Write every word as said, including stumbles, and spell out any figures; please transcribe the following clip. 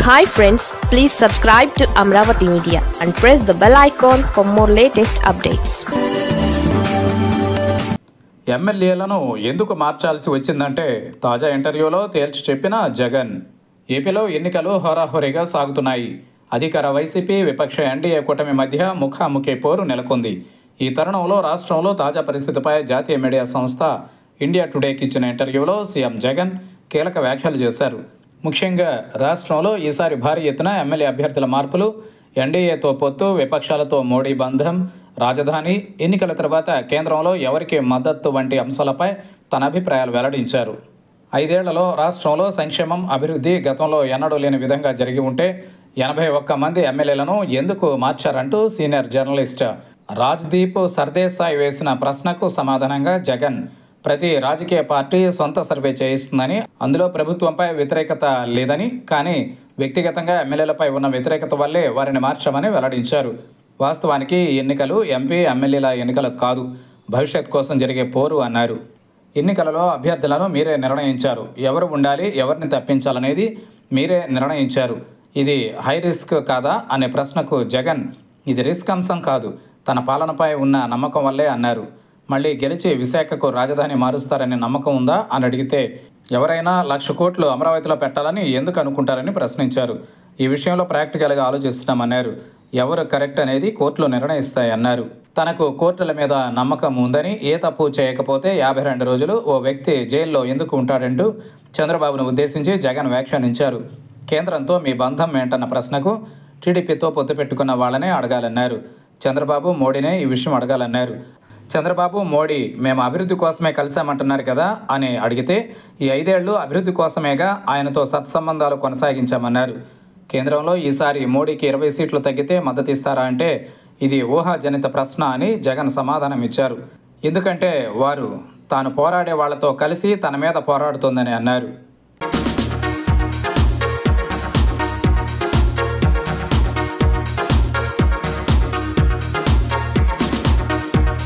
Hi friends, please subscribe to Amravati Media and press the bell icon for more latest updates. ఎమ్మెల్యేలను ఎందుకు మార్చాల్సి వచ్చిందంటే తాజా ఇంటర్వ్యూలో తేల్చి చెప్పిన జగన్. ఏపీలో ఎన్నికలు హోరాహోరీగా సాగుతున్నాయి. అధికార వైసీపీ విపక్ష ఎన్డీఏ కూటమి మధ్య ముఖాముఖి పోరు నెలకొంది. ఈ తరుణంలో రాష్ట్రంలో తాజా పరిస్థితిపై జాతీయ మీడియా సంస్థ ఇండియా టుడేకి ఇచ్చిన ఇంటర్వ్యూలో సీఎం జగన్ కీలక వ్యాఖ్యలు చేశారు. ముఖ్యంగా రాష్ట్రంలో ఈసారి భారీ ఎత్తున ఎమ్మెల్యే అభ్యర్థుల మార్పులు, ఎన్డీఏతో పొత్తు, విపక్షాలతో మోడీ బంధం, రాజధాని, ఎన్నికల తర్వాత కేంద్రంలో ఎవరికి మద్దతు వంటి అంశాలపై తన అభిప్రాయాలు వెల్లడించారు. ఐదేళ్లలో రాష్ట్రంలో సంక్షేమం, అభివృద్ధి గతంలో ఎన్నడూ లేని విధంగా జరిగి ఉంటే ఎనభై ఒక్క మంది ఎమ్మెల్యేలను ఎందుకు మార్చారంటూ సీనియర్ జర్నలిస్ట్ రాజ్దీప్ సర్దేశాయ్ వేసిన ప్రశ్నకు సమాధానంగా జగన్, ప్రతి రాజకీయ పార్టీ సొంత సర్వే చేయిస్తుందని, అందులో ప్రభుత్వంపై వ్యతిరేకత లేదని, కానీ వ్యక్తిగతంగా ఎమ్మెల్యేలపై ఉన్న వ్యతిరేకత వల్లే వారిని మార్చామని వెల్లడించారు. వాస్తవానికి ఎన్నికలు ఎంపీ, ఎమ్మెల్యేల ఎన్నికలు కాదు, భవిష్యత్ కోసం జరిగే పోరు అన్నారు. ఎన్నికలలో అభ్యర్థులను మీరే నిర్ణయించారు. ఎవరు ఉండాలి, ఎవరిని తప్పించాలనేది మీరే నిర్ణయించారు. ఇది హై రిస్క్ కాదా అనే ప్రశ్నకు జగన్, ఇది రిస్క్ అంశం కాదు, తన పాలనపై ఉన్న నమ్మకం వల్లే అన్నారు. మళ్ళీ గెలిచి విశాఖకు రాజధాని మారుస్తారనే నమ్మకం ఉందా అని అడిగితే, ఎవరైనా లక్ష కోట్లు అమరావతిలో పెట్టాలని ఎందుకు అనుకుంటారని ప్రశ్నించారు. ఈ విషయంలో ప్రాక్టికల్గా ఆలోచిస్తున్నామన్నారు. ఎవరు కరెక్ట్ అనేది కోర్టులు నిర్ణయిస్తాయన్నారు. తనకు కోర్టుల మీద నమ్మకం ఉందని, ఏ తప్పు చేయకపోతే యాభై రెండు రోజులు ఓ వ్యక్తి జైల్లో ఎందుకు ఉంటాడంటూ చంద్రబాబును ఉద్దేశించి జగన్ వ్యాఖ్యానించారు. కేంద్రంతో మీ బంధం ఏంటన్న ప్రశ్నకు టీడీపీతో పొత్తు పెట్టుకున్న వాళ్ళనే అడగాలన్నారు. చంద్రబాబు, మోడీనే ఈ విషయం అడగాలన్నారు. చంద్రబాబు, మోడీ మేము అభివృద్ధి కోసమే కలిసామంటున్నారు కదా అని అడిగితే, ఈ ఐదేళ్లు అభివృద్ధి కోసమేగా ఆయనతో సత్సంబంధాలు కొనసాగించామన్నారు. కేంద్రంలో ఈసారి మోడీకి ఇరవై సీట్లు తగ్గితే మద్దతు ఇస్తారా అంటే, ఇది ఊహాజనిత ప్రశ్న అని జగన్ సమాధానం ఇచ్చారు. ఎందుకంటే వారు తాను పోరాడే వాళ్లతో కలిసి తన మీద పోరాడుతోందని అన్నారు.